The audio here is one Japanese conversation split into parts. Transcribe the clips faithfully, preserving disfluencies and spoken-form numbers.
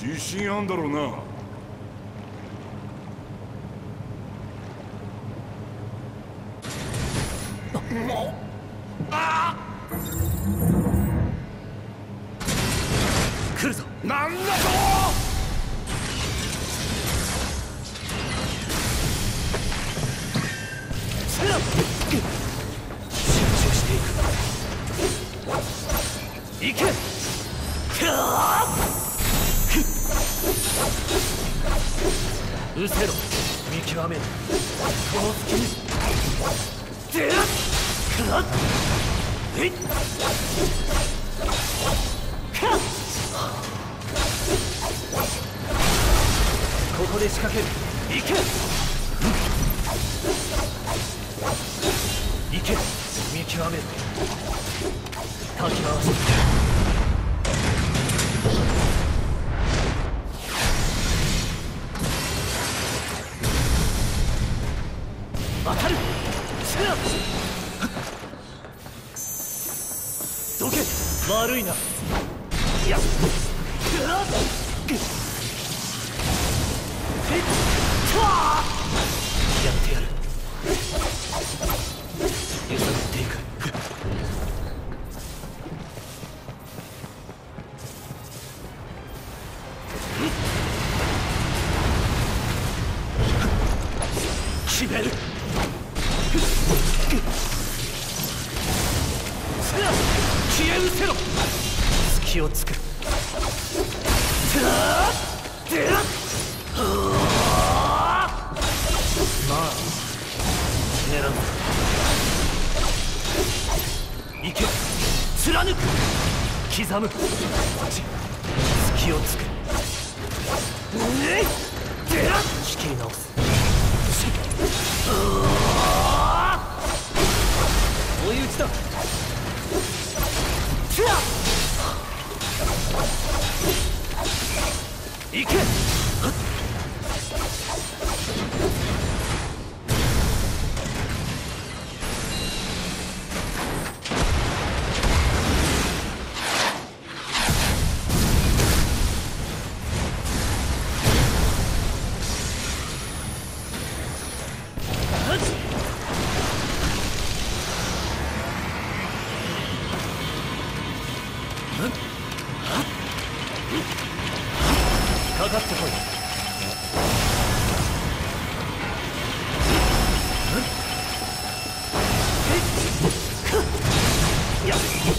自信あんだろうな。もうあ来るぞ。なんだと。集中していく。行け。うせろ。見極める。この隙にでらっくらっえいっかっここで仕掛ける。行け。行け。見極める。かき回す。当たる。どけ。悪いな。いや。やってやる。揺さぶっていく。決める。消え失せろ。隙を作る。まあ狙う。行け。貫く。刻む。隙を作る。仕切り直す。追い打ちだ。行け。かかってこい。やっ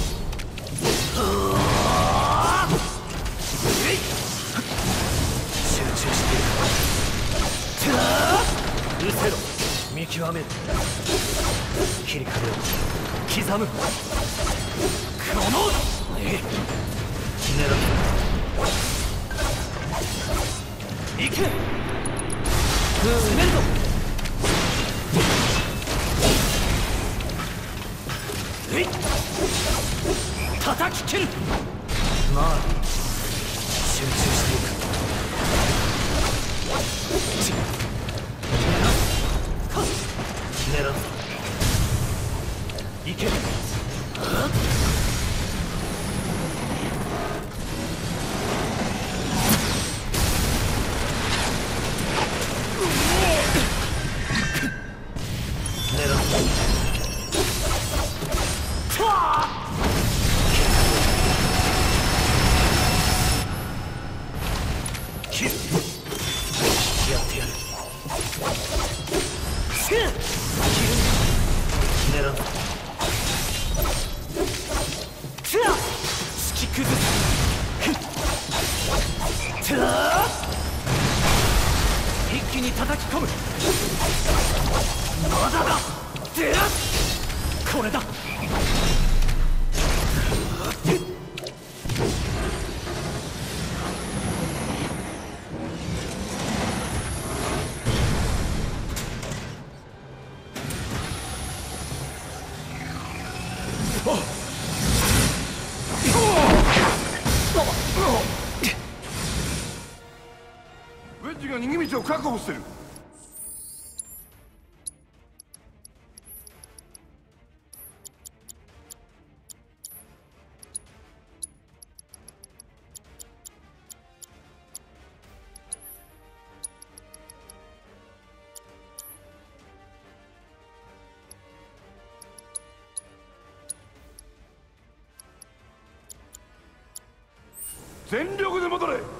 集中している。うせろ。見極める。切り替えろ。刻む。この狙う。行け。攻めるぞ。えい。叩き切る。まあ集中していく。狙う。行け。やってやる。狙う。突き崩す。一気に叩き込む。まだだ。これだ。ウェッジが逃げ道を確保してる。 全力で戻れ。